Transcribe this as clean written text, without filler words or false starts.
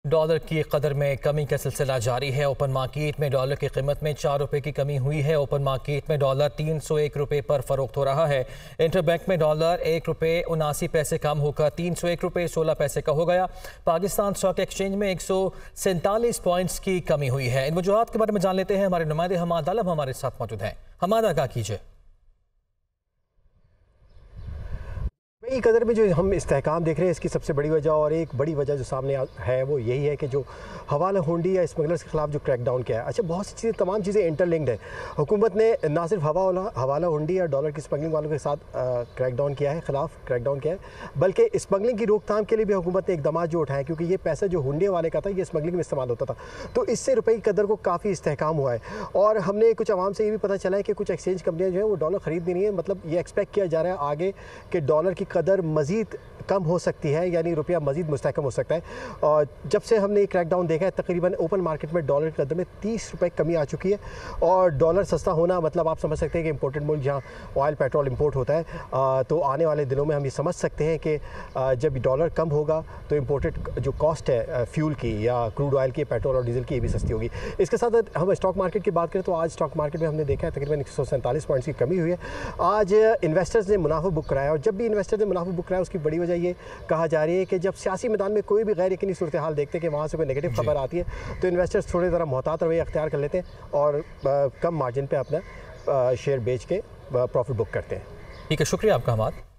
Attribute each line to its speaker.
Speaker 1: Dollar की कदर में कमी का सिलसिला जारी है। ओपन मार्केट में डॉलर की कीमत में 4 रुपये की कमी हुई है। ओपन मार्केट में डॉलर 301 रुपये पर फरोख्त हो रहा है। इंटरबैंक में डॉलर 1 रुपये 79 पैसे कम होकर 301 रुपये 16 पैसे का हो गया। पाकिस्तान स्टॉक एक्सचेंज में 147 पॉइंट्स की कमी हुई है। इन वजूहात के बारे में जान लेते हैं। हमारे नुमाइंदे हमाद आलम हमारे साथ मौजूद हैं। हमाद, आगाह कीजिए।
Speaker 2: नई कदर में जो हम इस्तेहकाम देख रहे हैं, इसकी सबसे बड़ी वजह और एक बड़ी वजह जो सामने है वो यही है कि जो हवाला हुंडी या स्मगलर्स के खिलाफ जो क्रैकडाउन किया है। अच्छा, बहुत सी चीज़ें, तमाम चीज़ें इंटरलिंक्ड है। हुकूमत ने ना सिर्फ हवाला हुंडी या डॉलर की स्मगलिंग वालों के साथ क्रैकडाउन किया है, खिलाफ क्रैकडाउन किया है, बल्कि स्मगलिंग की रोकथाम के लिए भी हुकूमत ने इकदाम जो उठाए, क्योंकि ये पैसा जो हुंडी वाले का था ये स्मगलिंग में इस्तेमाल होता था, तो इससे रुपये की कदर को काफ़ी इस्तेहकाम हुआ है। और हमने कुछ आवाम से ये भी पता चला है कि कुछ एक्सचेंज कंपनियाँ जो है वो डॉलर ख़रीद नहीं है। मतलब ये एक्सपेक्ट किया जा रहा है आगे कि डॉलर की कदर मज़ीद कम हो सकती है, यानी रुपया मजीद मुस्तहकम हो सकता है। और जब से हमने ये क्रैकडाउन देखा है, तकरीबन ओपन मार्केट में डॉलर की कदर में 30 रुपये कमी आ चुकी है। और डॉलर सस्ता होना मतलब आप समझ सकते हैं कि इंपोर्टेड मुल्क जहाँ ऑयल पेट्रोल इंपोर्ट होता है, तो आने वाले दिनों में हम ये समझ सकते हैं कि जब डॉलर कम होगा तो इंपोर्टेड जो कॉस्ट है फ्यूल की या क्रूड ऑयल की, पेट्रोल और डीजल की, ये भी सस्ती होगी। इसके साथ हम स्टॉक मार्केट की बात करें तो आज स्टॉक मार्केट में हमने देखा है तकरीबन 147 पॉइंट्स की कमी हुई है। आज इन्वेस्टर्स ने मुनाफा बुक कराया, और जब भी इन्वेस्टर्स ने मुनाफा बुक कराया उसकी बड़ी वजह ये कहा जा रही है कि जब सियासी मैदान में कोई भी गैर यकीनी सूरत हाल देखते हैं कि वहाँ से कोई नेगेटिव खबर आती है, तो इन्वेस्टर्स थोड़ी ज़रा मोहतात रवैया अख्तियार कर लेते हैं और कम मार्जिन पे अपना शेयर बेच के प्रॉफिट बुक करते हैं।
Speaker 1: ठीक है, शुक्रिया आपका हमाद।